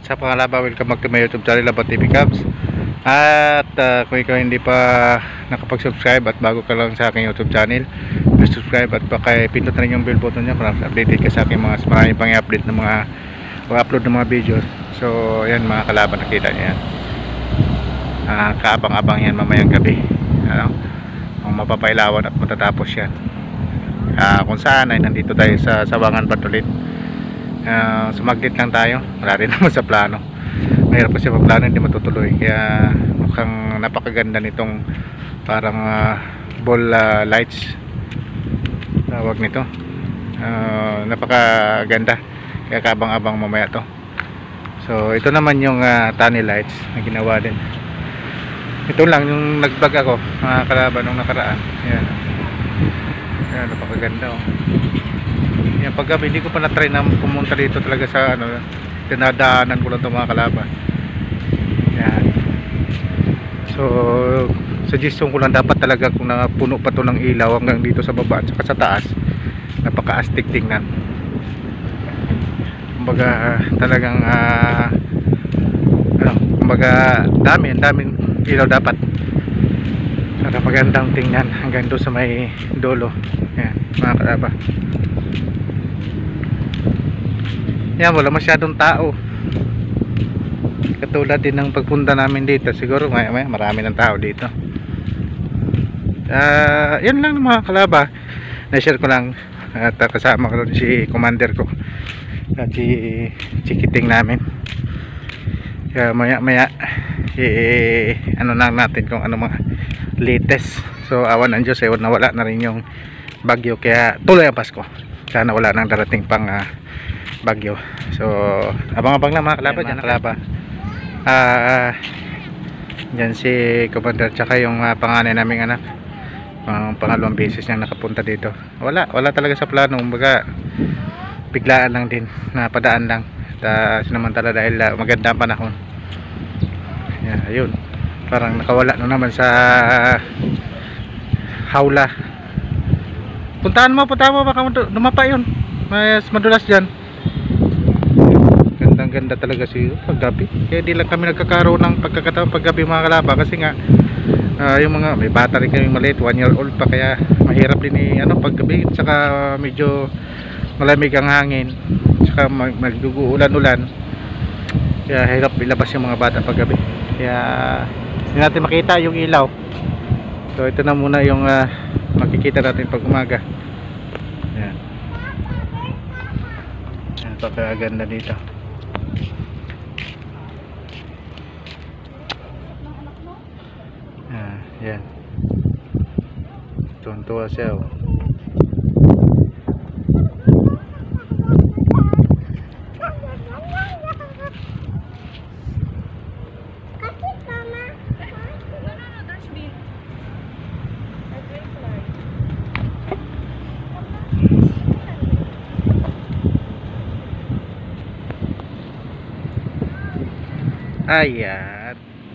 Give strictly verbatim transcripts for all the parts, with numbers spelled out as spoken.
What's up mga kalaba, welcome back to my YouTube channel, Labat T V Cubs. At uh, kung ikaw hindi pa nakapag-subscribe at bago ka lang sa aking YouTube channel, please subscribe at baka pindot na rin yung bell button niya para updated ka sa aking mga marami pang i-update ng mga upload ng mga videos. So yan mga kalaba, nakita niyo yan, uh, kaabang-abang yan mamayang gabi, ano, ang mapapailawan at matatapos yan, uh, kung saan ay nandito tayo sa Sawangan Batulit. Uh, sumaglit lang tayo, wala rin naman sa plano, mahirap kasi pag plano hindi matutuloy, kaya mukhang napakaganda nitong parang uh, ball uh, lights tawag nito, uh, napakaganda, kaya kabang-abang mamaya to. So ito naman yung uh, tunnel lights na ginawa din, ito lang yung nag-vlog ako mga kalaban nung nakaraan. Ayan, ayan, napakaganda oh. Yan, paggabi hindi ko pa na-try na pumunta dito talaga sa ano, dinadaanan ko lang ito mga kalaba. Yan. So suggestion ko lang, dapat talaga kung napuno pa to ng ilaw hanggang dito sa baba at saka sa taas, napaka-astig tingnan. Kumbaga talagang uh, ano, kumbaga dami, ang daming ilaw dapat. Napakagandang tingnan hanggang doon sa may dulo. Yan mga kalaba. Yan, wala masyadong tao, katulad din ng pagpunta namin dito. Siguro may, may marami ng tao dito. Uh, yan lang mga kalaba, na-share ko lang. At uh, kasama ko rin si commander ko at si chikiting namin. Kaya maya maya eh, ano lang natin kung ano mga latest. So awan ng Diyos, eh, nawala na rin yung bagyo, kaya tuloy ang Pasko. Sana wala nang darating pang uh, bagyo. So abang-abang lang mga kalaba. Dyan kalaba, uh, dyan si commander tsaka yung uh, panganay naming anak, pang pangalawang beses niyang nakapunta dito. Wala, wala talaga sa plano, kumbaga biglaan lang din, napadaan lang at uh, sinamantala dahil uh, maganda ang panahon. Yan, ayun, parang nakawala na naman sa hawla. Puntahan mo, puntahan mo, baka dumapa yun, mas madulas dyan. Gandang ganda talaga si paggabi, kaya di lang kami nagkakaroon ng pagkakataon paggabi mga kalaba, kasi nga uh, yung mga may bata rin kaming maliit, one year old pa, kaya mahirap din eh, ano, paggabi, saka medyo malamig ang hangin, saka magduguulan-ulan, kaya hirap ilabas yung mga bata paggabi, kaya hindi natin makita yung ilaw. So ito na muna yung uh, makikita natin pag umaga. Yan, napakaganda dito. Ah, yan, tuwan-tuwa siya oh. Ayan,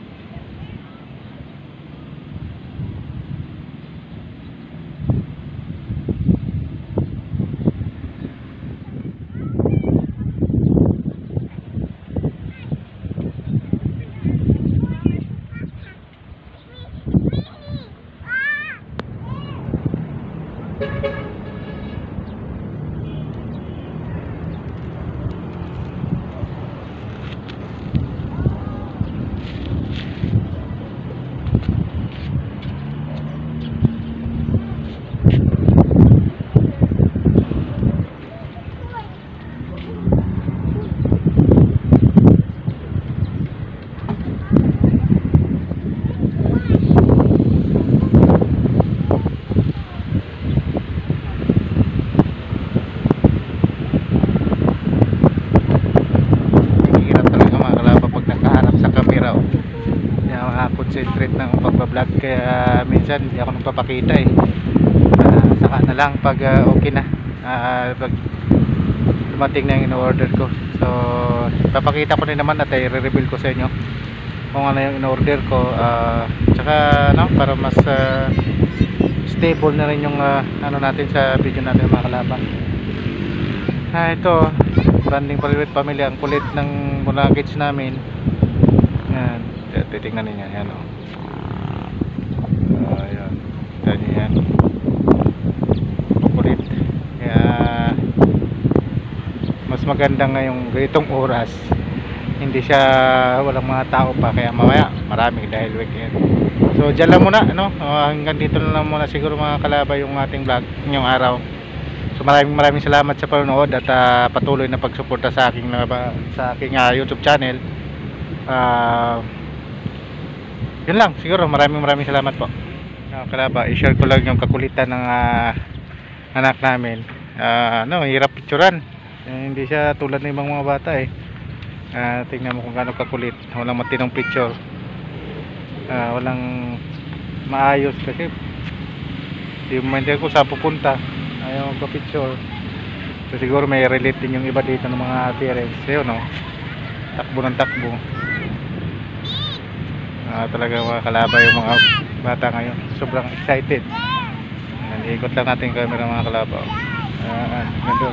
concentrate ng pagbablog, kaya minsan hindi ako nagpapakita eh. Uh, saka na lang pag uh, okay na, uh, pag dumating na yung in-order ko. So papakita ko din naman at i-reveal ko sa inyo kung ano yung in-order ko, uh, tsaka no, para mas uh, stable na rin yung uh, ano natin sa video natin mga kalabang. Ah, ito branding Paliwet Family, ang kulit ng yung luggage namin. Yan, titingnan niyo yan, oh. Uh, yan. Yan yan. Kulit. Kaya mas maganda ngayong ganitong oras. Hindi siya walang mga tao pa, kaya mamaya marami dahil weekend. So dyan lang muna, ano? Uh, hanggang dito lang muna siguro mga kalaba yung ating vlog ngayong araw. So maraming maraming salamat sa panonood at uh, patuloy na pagsuporta sa aking uh, sa aking uh, YouTube channel. Uh, yun lang siguro, maraming maraming salamat po. Uh, kalaba, i-share ko lang yung kakulitan ng uh, anak namin. Uh, ano, hirap picturean. Eh, hindi siya tulad ng ibang mga bata eh. Uh, tingnan mo kung gaano kakulit. Walang matinong picture. Uh, walang maayos kasi di mo maintindihan ko saan pupunta. Ayaw magpa-picture. So siguro may relate din yung iba dito ng mga parents. Ayun, no? Takbo ng takbo. Uh, talaga mga kalaba yung mga bata ngayon. Sobrang excited. Ayan, ikot lang natin yung camera mga kalaba. Ayan, ganda.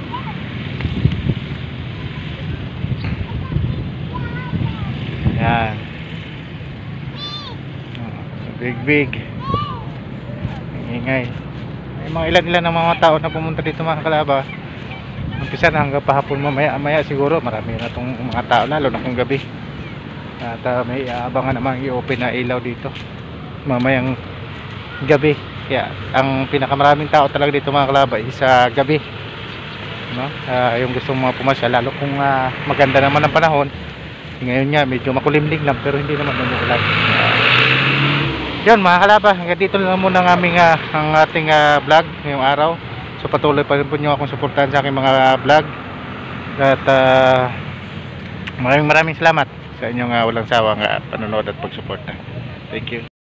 Ayan. Big big. Ingay. May mga ilan-ilan ng mga tao na pumunta dito mga kalaba. Umpisa na hanggang pahapon, mamaya maya siguro marami na itong mga tao, lalo na kung gabi. At uh, may aabangan naman i-open na ilaw dito mamayang gabi. Kaya ang pinakamaraming tao talaga dito mga kalaba is sa gabi, no? Uh, yung gusto mga pumasya, lalo kung uh, maganda naman ang panahon. Ngayon nga medyo makulimlim lang pero hindi naman umuulan. Uh, yun mga kalaba, hanggang dito lang muna ang aming uh, ang ating uh, vlog ngayong araw. So patuloy pa rin po nyo akong suportahan sa aking mga vlog. At uh, maraming maraming salamat sa inyong uh, walang sawang uh, panonood at pagsuporta. Thank you.